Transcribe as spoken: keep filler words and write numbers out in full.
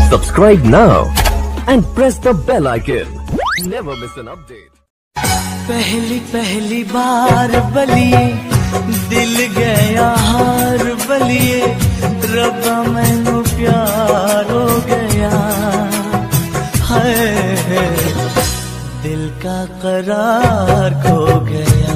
Subscribe now and press the bell icon. Never miss an update. पहली पहली बार बलिए दिल गया हार बलिए रब्बा मैनू प्यार हो गया है दिल का करार खो गया।